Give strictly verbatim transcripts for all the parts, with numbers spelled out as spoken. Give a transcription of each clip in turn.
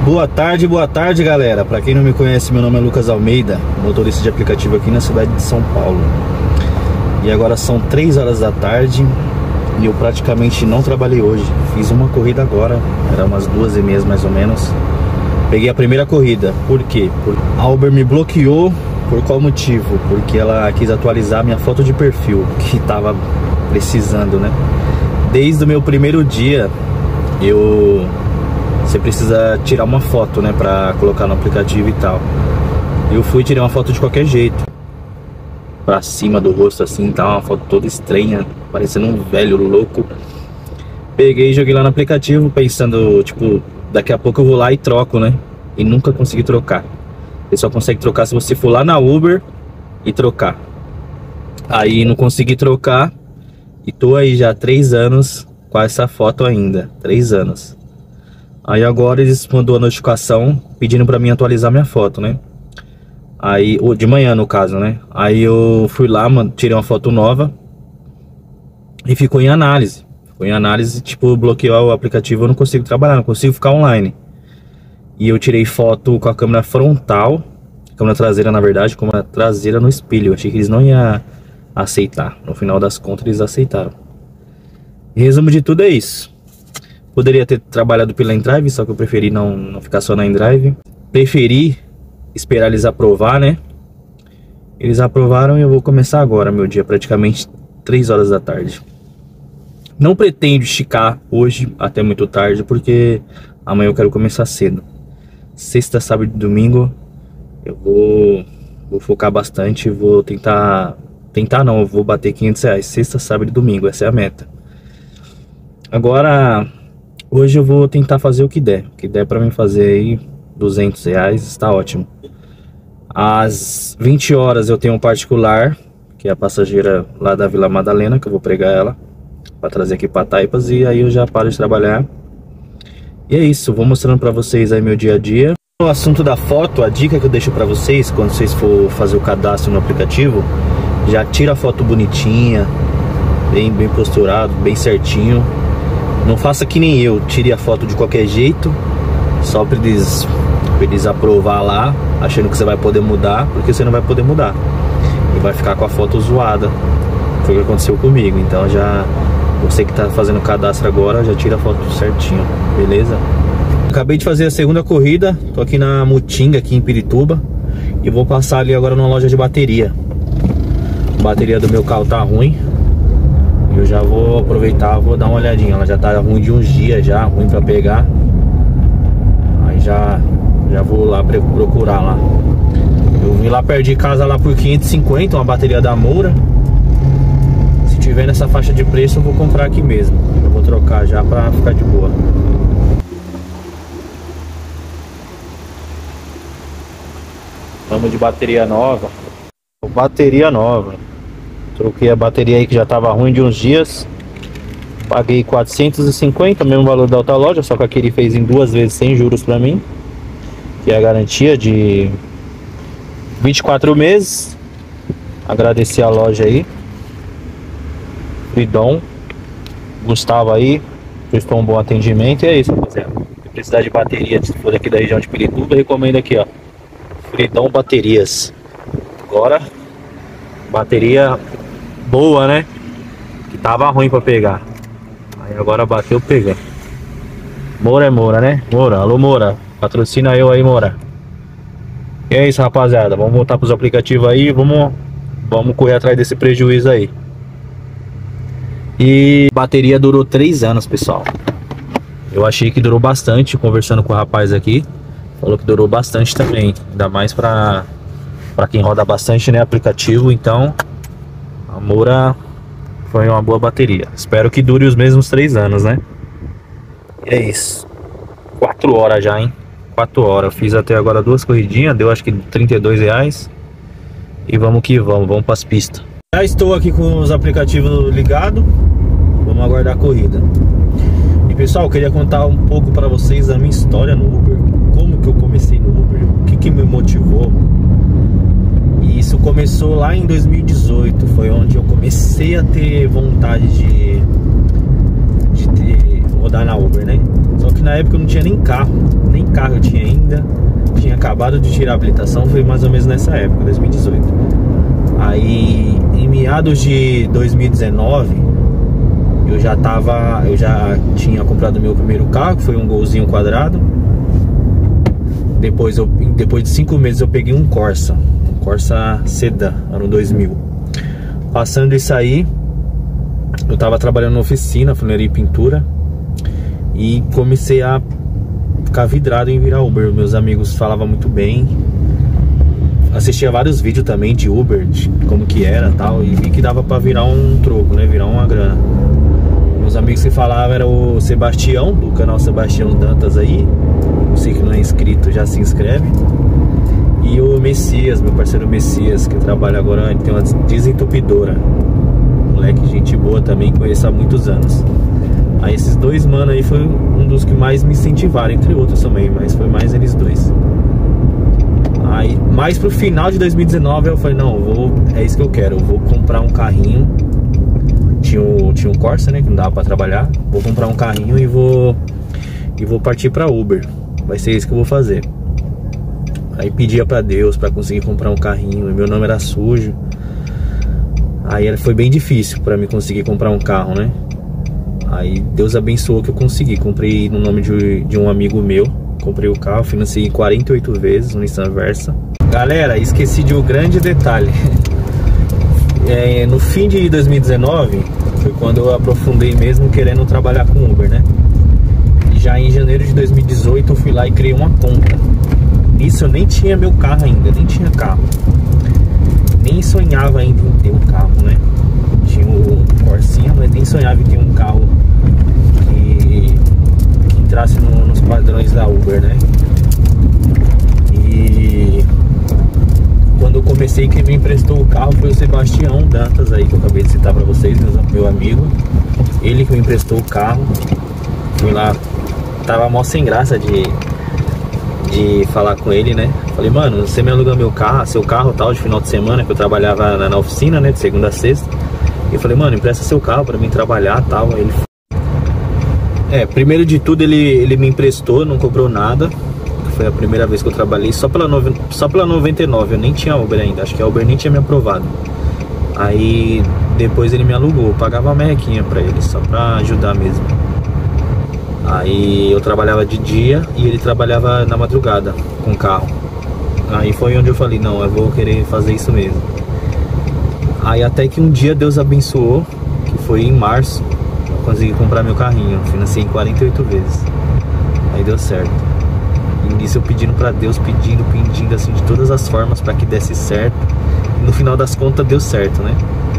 Boa tarde, boa tarde, galera. Pra quem não me conhece, meu nome é Lucas Almeida, motorista de aplicativo aqui na cidade de São Paulo. E agora são três horas da tarde e eu praticamente não trabalhei hoje. Fiz uma corrida agora, era umas duas e meia mais ou menos. Peguei a primeira corrida. Por quê? Porque a Uber me bloqueou. Por qual motivo? Porque ela quis atualizar minha foto de perfil, que tava precisando, né? Desde o meu primeiro dia, eu... Você precisa tirar uma foto, né, pra colocar no aplicativo e tal. Eu fui tirar uma foto de qualquer jeito, pra cima do rosto assim, tá uma foto toda estranha, parecendo um velho louco. Peguei e joguei lá no aplicativo, pensando, tipo, daqui a pouco eu vou lá e troco, né? E nunca consegui trocar. Você só consegue trocar se você for lá na Uber e trocar. Aí não consegui trocar e tô aí já há três anos com essa foto ainda, três anos. Aí agora eles mandou a notificação pedindo pra mim atualizar minha foto, né? Aí, de manhã no caso, né? Aí eu fui lá, mano, tirei uma foto nova e ficou em análise. Ficou em análise, tipo, bloqueou o aplicativo, eu não consigo trabalhar, não consigo ficar online. E eu tirei foto com a câmera frontal, câmera traseira na verdade, com a traseira no espelho. Eu achei que eles não iam aceitar. No final das contas eles aceitaram. Resumo de tudo é isso. Poderia ter trabalhado pela InDrive, só que eu preferi não, não ficar só na InDrive. Preferi esperar eles aprovar, né? Eles aprovaram e eu vou começar agora meu dia, praticamente três horas da tarde. Não pretendo esticar hoje até muito tarde, porque amanhã eu quero começar cedo. Sexta, sábado e domingo eu vou, vou focar bastante, vou tentar... Tentar não, eu vou bater quinhentos reais. Sexta, sábado e domingo, essa é a meta. Agora... Hoje eu vou tentar fazer o que der. O que der pra mim fazer aí, duzentos reais, está ótimo. Às vinte horas eu tenho um particular, que é a passageira lá da Vila Madalena, que eu vou pregar ela pra trazer aqui pra Taipas. E aí eu já paro de trabalhar. E é isso, vou mostrando pra vocês aí meu dia a dia. O assunto da foto, a dica que eu deixo pra vocês, quando vocês for fazer o cadastro no aplicativo, já tira a foto bonitinha, bem, bem posturado, bem certinho. Não faça que nem eu, tire a foto de qualquer jeito, só pra eles, pra eles aprovar lá, achando que você vai poder mudar, porque você não vai poder mudar. E vai ficar com a foto zoada. Foi o que aconteceu comigo, então já... Você que tá fazendo o cadastro agora, já tira a foto certinho, beleza? Acabei de fazer a segunda corrida, tô aqui na Mutinga, aqui em Pirituba. E vou passar ali agora numa loja de bateria. A bateria do meu carro tá ruim. Eu já vou aproveitar, vou dar uma olhadinha. Ela já tá ruim de uns dias já, ruim pra pegar. Aí já, já vou lá procurar lá. Eu vim lá perto de casa lá por quinhentos e cinquenta, uma bateria da Moura. Se tiver nessa faixa de preço eu vou comprar aqui mesmo. Eu vou trocar já pra ficar de boa. Vamos de bateria nova. Bateria nova. Troquei a bateria aí que já tava ruim de uns dias. Paguei quatrocentos e cinquenta, mesmo valor da outra loja, só que aqui ele fez em duas vezes sem juros pra mim. Que é a garantia de vinte e quatro meses. Agradecer a loja aí. Fridom. Gustavo aí. Prestou um bom atendimento e é isso, rapaziada. Se precisar de bateria, se for daqui da região de Pirituba, eu recomendo aqui, ó. Fridom Baterias. Agora, bateria boa, né? Que tava ruim pra pegar. Aí agora bateu, pegando. Moura é Moura, né? Moura, alô Moura. Patrocina eu aí, Moura. E é isso, rapaziada. Vamos voltar pros aplicativos aí. Vamos, vamos correr atrás desse prejuízo aí. E a bateria durou três anos, pessoal. Eu achei que durou bastante. Conversando com o rapaz aqui, falou que durou bastante também. Ainda mais pra, pra quem roda bastante, né? Aplicativo. Então a Moura foi uma boa bateria. Espero que dure os mesmos três anos, né? E é isso. Quatro horas já, hein? Quatro horas. Eu fiz até agora duas corridinhas. Deu acho que trinta e dois reais. E vamos que vamos. Vamos para as pistas. Já estou aqui com os aplicativos ligados. Vamos aguardar a corrida. E pessoal, eu queria contar um pouco para vocês a minha história no Uber. Como que eu comecei no Uber. O que que me motivou. E isso começou lá em dois mil e dezoito, foi onde eu comecei a ter vontade de, de ter, rodar na Uber, né? Só que na época eu não tinha nem carro, nem carro eu tinha ainda. Tinha acabado de tirar a habilitação, foi mais ou menos nessa época, dois mil e dezoito. Aí, em meados de dois mil e dezenove, eu já tava, eu já tinha comprado meu primeiro carro, que foi um Golzinho quadrado. Depois, eu, depois de cinco meses eu peguei um Corsa, um Corsa Sedan, ano dois mil. Passando isso aí, eu tava trabalhando na oficina, funilaria e pintura, e comecei a ficar vidrado em virar Uber. Meus amigos falavam muito bem, assistia vários vídeos também de Uber, de como que era e tal, e vi que dava pra virar um troco, né, virar uma grana. Meus amigos que falavam era o Sebastião, do canal Sebastião Dantas aí, você que não é inscrito já se inscreve, e o Messias, meu parceiro Messias, que trabalha agora, ele tem uma desentupidora, moleque, gente boa também, conheço há muitos anos. Aí esses dois mano aí foi um dos que mais me incentivaram, entre outros também, mas foi mais eles dois. Aí, mais pro final de dois mil e dezenove eu falei, não, eu vou, é isso que eu quero, eu vou comprar um carrinho. Tinha um, tinha um Corsa, né, que não dava pra trabalhar. Vou comprar um carrinho e vou E vou partir pra Uber. Vai ser isso que eu vou fazer. Aí pedia pra Deus pra conseguir comprar um carrinho, e meu nome era sujo. Aí foi bem difícil pra mim conseguir comprar um carro, né. Aí Deus abençoou que eu consegui. Comprei no nome de, de um amigo meu. Comprei o carro, financei quarenta e oito vezes no Nissan Versa. Galera, esqueci de um grande detalhe. É, no fim de dois mil e dezenove foi quando eu aprofundei mesmo querendo trabalhar com Uber, né? E já em janeiro de dois mil e dezoito eu fui lá e criei uma conta. Nisso eu nem tinha meu carro ainda, nem tinha carro. Nem sonhava ainda em ter um carro, né? Tinha o Corsinha, mas nem sonhava em ter um carro que, que entrasse no, nos padrões da Uber, né? E quando eu comecei, quem me emprestou o carro foi o Sebastião Dantas aí, que eu acabei de citar pra vocês, meu amigo. Ele que me emprestou o carro. Fui lá, tava mó sem graça de, de falar com ele, né? Falei, mano, você me aluga meu carro, seu carro tal, de final de semana, que eu trabalhava na, na oficina, né, de segunda a sexta. E eu falei, mano, empresta seu carro pra mim trabalhar tal. Aí ele... É, primeiro de tudo ele, ele me emprestou, não cobrou nada. Foi a primeira vez que eu trabalhei só pela, nove... só pela noventa e nove, eu nem tinha Uber ainda, acho que a Uber nem tinha me aprovado. Aí depois ele me alugou, eu pagava uma merrequinha pra ele, só pra ajudar mesmo. Aí eu trabalhava de dia e ele trabalhava na madrugada com o carro. Aí foi onde eu falei, não, eu vou querer fazer isso mesmo. Aí até que um dia Deus abençoou, que foi em março, eu consegui comprar meu carrinho, financei em quarenta e oito vezes. Aí deu certo. E nisso eu pedindo pra Deus, pedindo, pedindo assim de todas as formas pra que desse certo. E no final das contas deu certo, né?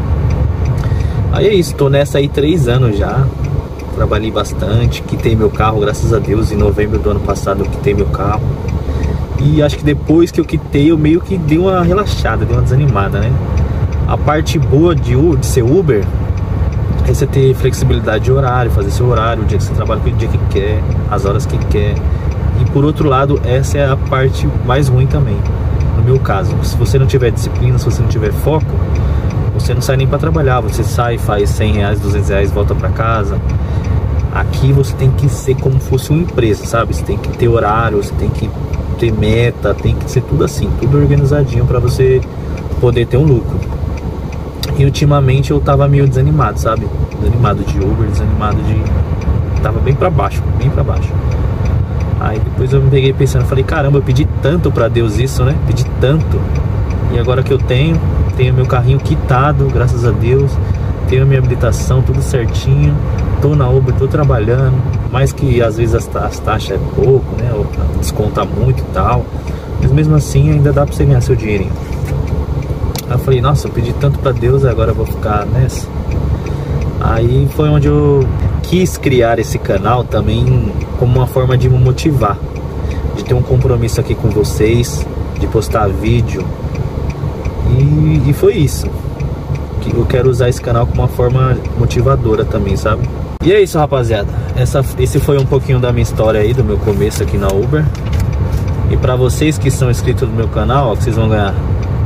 Aí é isso, tô nessa aí três anos já. Trabalhei bastante, quitei meu carro, graças a Deus. Em novembro do ano passado eu quitei meu carro. E acho que depois que eu quitei eu meio que dei uma relaxada, dei uma desanimada, né? A parte boa de, de ser Uber é você ter flexibilidade de horário, fazer seu horário, o dia que você trabalha, o dia que quer, as horas que quer. E por outro lado, essa é a parte mais ruim também, no meu caso. Se você não tiver disciplina, se você não tiver foco, você não sai nem para trabalhar. Você sai, faz cem reais, duzentos reais, volta para casa. Aqui você tem que ser como se fosse uma empresa, sabe? Você tem que ter horário, você tem que ter meta, tem que ser tudo assim, tudo organizadinho para você poder ter um lucro. E ultimamente eu tava meio desanimado, sabe? Desanimado de Uber, desanimado de... Tava bem para baixo, bem para baixo. Aí depois eu me peguei pensando, falei, caramba, eu pedi tanto pra Deus isso, né? Pedi tanto. E agora que eu tenho, tenho meu carrinho quitado, graças a Deus. Tenho minha habilitação, tudo certinho. Tô na Uber, tô trabalhando. Mais que às vezes as, as taxas é pouco, né? Ou desconta muito e tal. Mas mesmo assim ainda dá pra você ganhar seu dinheirinho. Aí eu falei, nossa, eu pedi tanto pra Deus, agora eu vou ficar nessa. Aí foi onde eu quis criar esse canal também como uma forma de me motivar, de ter um compromisso aqui com vocês, de postar vídeo. E, e foi isso. Que eu quero usar esse canal como uma forma motivadora também, sabe? E é isso, rapaziada. Essa, esse foi um pouquinho da minha história aí, do meu começo aqui na Uber. E pra vocês que são inscritos no meu canal, ó, que vocês vão ganhar.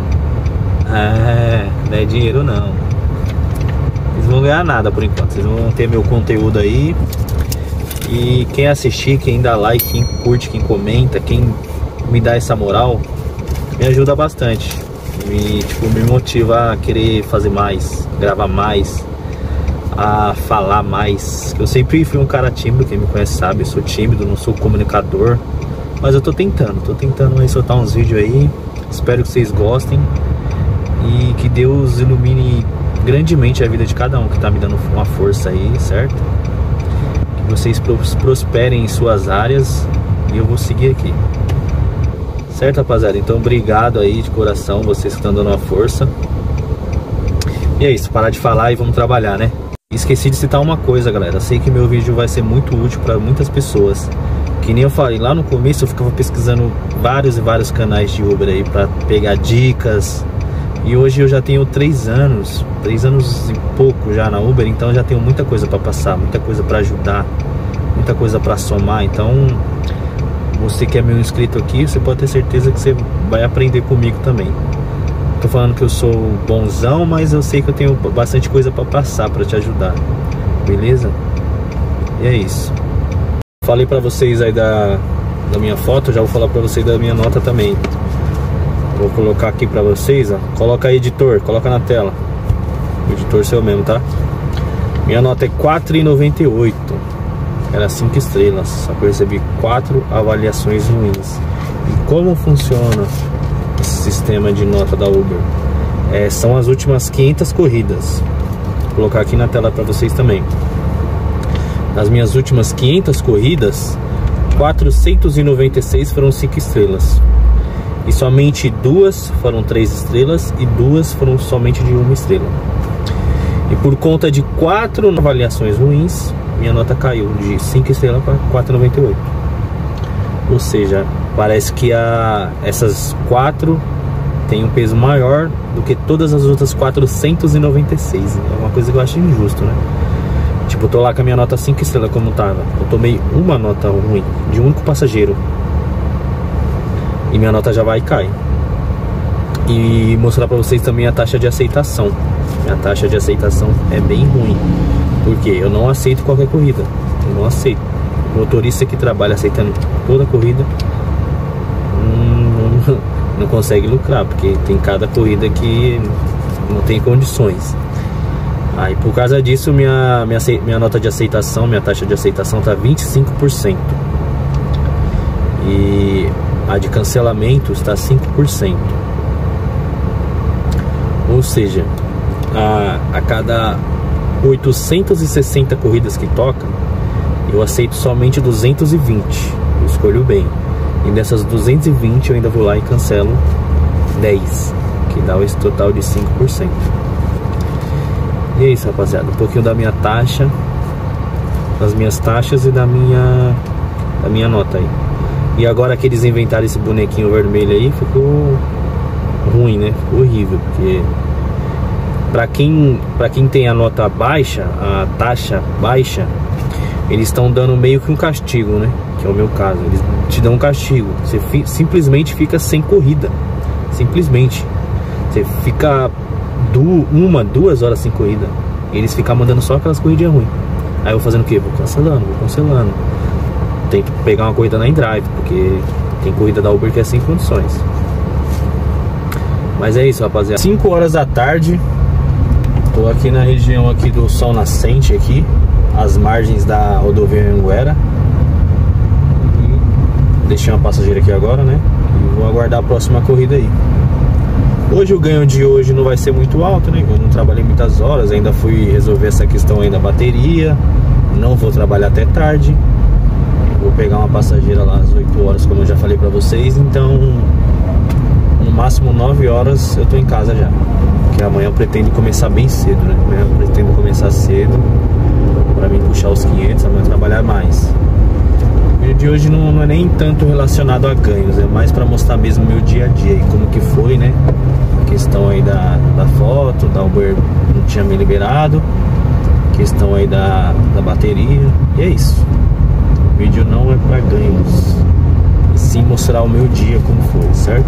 É, não é dinheiro não. Vocês não vão ganhar nada por enquanto. Vocês vão ter meu conteúdo aí. E quem assistir, quem dá like, quem curte, quem comenta, quem me dá essa moral, me ajuda bastante. Me, tipo, me motiva a querer fazer mais, gravar mais, a falar mais. Eu sempre fui um cara tímido, quem me conhece sabe, eu sou tímido, não sou comunicador. Mas eu tô tentando, tô tentando aí soltar uns vídeos aí. Espero que vocês gostem. E que Deus ilumine grandemente a vida de cada um que tá me dando uma força aí, certo? Que vocês prosperem em suas áreas. E eu vou seguir aqui. Certo, rapaziada? Então, obrigado aí de coração, vocês que estão dando uma força. E é isso, parar de falar e vamos trabalhar, né? Esqueci de citar uma coisa, galera. Sei que meu vídeo vai ser muito útil para muitas pessoas. Que nem eu falei, lá no começo eu ficava pesquisando vários e vários canais de Uber aí para pegar dicas. E hoje eu já tenho três anos, três anos e pouco já na Uber, então já tenho muita coisa para passar, muita coisa para ajudar, muita coisa para somar. Então, você que é meu inscrito aqui, você pode ter certeza que você vai aprender comigo também. Tô falando que eu sou bonzão, mas eu sei que eu tenho bastante coisa para passar, para te ajudar. Beleza? E é isso. Falei para vocês aí da, da minha foto, já vou falar para vocês da minha nota também. Vou colocar aqui pra vocês, ó. Coloca aí, editor, coloca na tela. O editor seu mesmo, tá? Minha nota é quatro e noventa e oito. Era cinco estrelas. Só que eu recebi quatro avaliações ruins. E como funciona esse sistema de nota da Uber? É, são as últimas quinhentas corridas. Vou colocar aqui na tela pra vocês também. Nas minhas últimas quinhentas corridas, quatrocentas e noventa e seis foram cinco estrelas. E somente duas foram três estrelas e duas foram somente de uma estrela. E por conta de quatro avaliações ruins, minha nota caiu de cinco estrelas para quatro e noventa e oito. Ou seja, parece que a, essas quatro têm um peso maior do que todas as outras quatrocentas e noventa e seis. É uma coisa que eu acho injusto, né? Tipo, eu tô lá com a minha nota cinco estrelas como tava. Eu tomei uma nota ruim de um único passageiro. E minha nota já vai e cai. E mostrar pra vocês também a taxa de aceitação. Minha taxa de aceitação é bem ruim. Porque eu não aceito qualquer corrida. Eu não aceito. O motorista que trabalha aceitando toda a corrida hum, não, não consegue lucrar. Porque tem cada corrida que não tem condições. Aí por causa disso minha, minha, minha nota de aceitação, minha taxa de aceitação tá vinte e cinco por cento. E a de cancelamento está cinco por cento. Ou seja, a, a cada oitocentas e sessenta corridas que toca, eu aceito somente duzentas e vinte. Eu escolho bem. E dessas duzentas e vinte eu ainda vou lá e cancelo dez, que dá esse total de cinco por cento. E é isso, rapaziada. Um pouquinho da minha taxa, das minhas taxas e da minha, da minha nota aí. E agora que eles inventaram esse bonequinho vermelho aí, ficou ruim, né? Ficou horrível, porque pra quem, pra quem tem a nota baixa, a taxa baixa, eles estão dando meio que um castigo, né? Que é o meu caso. Eles te dão um castigo. Você fi, simplesmente fica sem corrida. Simplesmente. Você fica du, uma, duas horas sem corrida. Eles ficam mandando só aquelas corridinhas ruins. Aí eu vou fazendo o quê? Vou cancelando, vou cancelando. Tento pegar uma corrida na InDrive, porque tem corrida da Uber que é sem condições. Mas é isso, rapaziada. cinco horas da tarde. Tô aqui na região aqui do Sol Nascente aqui, às margens da rodovia Anguera. Deixei uma passageira aqui agora, né? E vou aguardar a próxima corrida aí. Hoje o ganho de hoje não vai ser muito alto, né? Eu não trabalhei muitas horas, ainda fui resolver essa questão aí da bateria. Não vou trabalhar até tarde. Vou pegar uma passageira lá às oito horas, como eu já falei pra vocês. Então, no máximo nove horas eu tô em casa já. Porque amanhã eu pretendo começar bem cedo, né? Amanhã eu pretendo começar cedo pra mim puxar os quinhentos, amanhã trabalhar mais. O vídeo de hoje não, não é nem tanto relacionado a ganhos, é mais pra mostrar mesmo meu dia a dia e como que foi, né? A questão aí da, da foto, da Uber não tinha me liberado. A questão aí da, da bateria. E é isso. O vídeo não é pra ganhos, e sim mostrar o meu dia como foi, certo?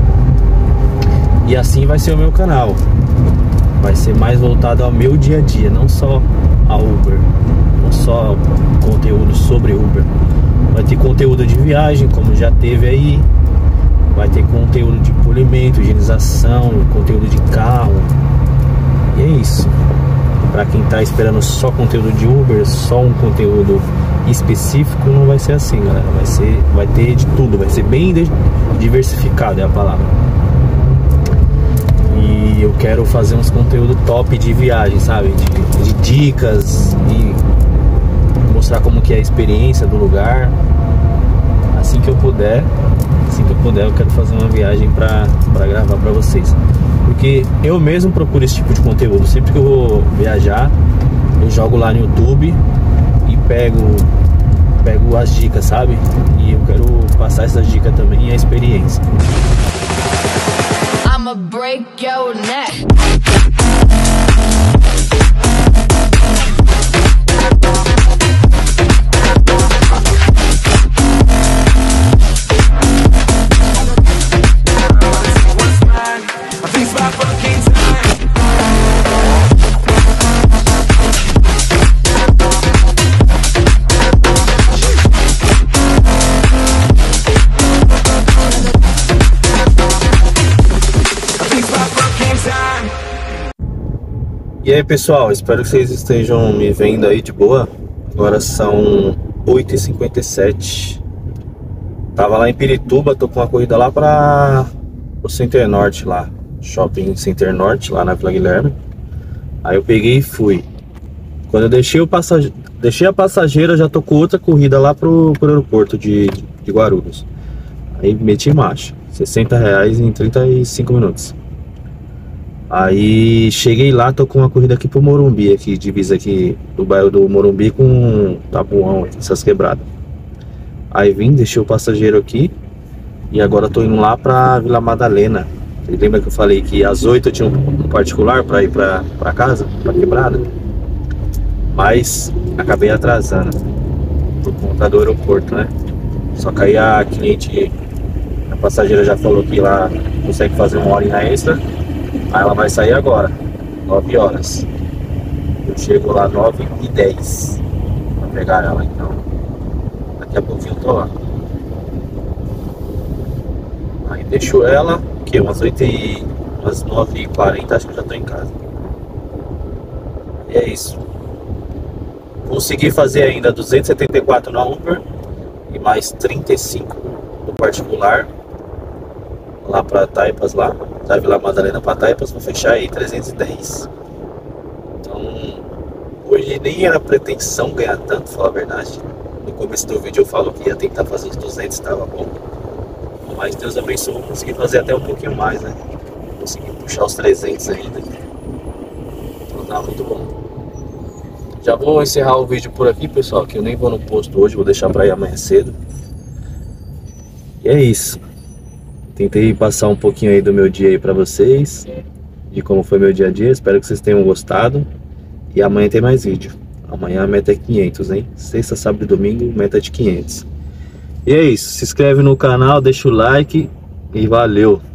E assim vai ser o meu canal. Vai ser mais voltado ao meu dia a dia, não só a Uber, não só conteúdo sobre Uber. Vai ter conteúdo de viagem, como já teve aí. Vai ter conteúdo de polimento, higienização, conteúdo de carro. E é isso. Pra quem tá esperando só conteúdo de Uber, só um conteúdo específico, não vai ser assim, galera. Vai ser, vai ter de tudo, vai ser bem diversificado, é a palavra. E eu quero fazer uns conteúdos top de viagem, sabe? De, de dicas e mostrar como que é a experiência do lugar. Assim que eu puder, assim que eu puder, eu quero fazer uma viagem pra, pra gravar pra vocês. Porque eu mesmo procuro esse tipo de conteúdo. Sempre que eu vou viajar, eu jogo lá no YouTube e pego, pego as dicas, sabe? E eu quero passar essas dicas também e a experiência. I'ma break your neck. E aí pessoal, espero que vocês estejam me vendo aí de boa. Agora são oito e cinquenta e sete. Tava lá em Pirituba, tô com uma corrida lá para o Center Norte lá, Shopping Center Norte, lá na Vila Guilherme. Aí eu peguei e fui. Quando eu deixei, o passage... deixei a passageira, já tô com outra corrida lá pro, pro aeroporto de, de Guarulhos. Aí meti marcha, sessenta reais em trinta e cinco minutos. Aí cheguei lá, tô com uma corrida aqui pro Morumbi, aqui, divisa aqui do bairro do Morumbi com Tabuão, essas quebradas. Aí vim, deixei o passageiro aqui e agora tô indo lá pra Vila Madalena. Você lembra que eu falei que às oito eu tinha um particular pra ir pra, pra casa, pra quebrada? Mas acabei atrasando por conta do aeroporto, né? Só que aí a cliente, a passageira já falou que lá consegue fazer uma horinha extra. Aí ela vai sair agora, nove horas. Eu chego lá nove e dez pra pegar ela, então daqui a pouquinho eu tô lá. Aí deixo ela, que umas oito e umas nove e quarenta, acho que eu já tô em casa. E é isso. Consegui fazer ainda duzentos e setenta e quatro na Uber e mais trinta e cinco no particular lá pra Taipas lá, da Vila Madalena pra Taipas, vou fechar aí trezentos e dez. Então hoje nem era pretensão ganhar tanto, falar a verdade. No começo do vídeo eu falo que ia tentar fazer os duzentos, tava bom, mas Deus abençoe, consegui fazer até um pouquinho mais, né? Consegui puxar os trezentos ainda, então tá muito bom. Já vou encerrar o vídeo por aqui, pessoal, que eu nem vou no posto hoje, vou deixar pra ir amanhã cedo. E é isso. Tentei passar um pouquinho aí do meu dia aí pra vocês, de como foi meu dia a dia. Espero que vocês tenham gostado. E amanhã tem mais vídeo. Amanhã a meta é quinhentos, hein? Sexta, sábado e domingo, meta de quinhentos. E é isso. Se inscreve no canal, deixa o like e valeu!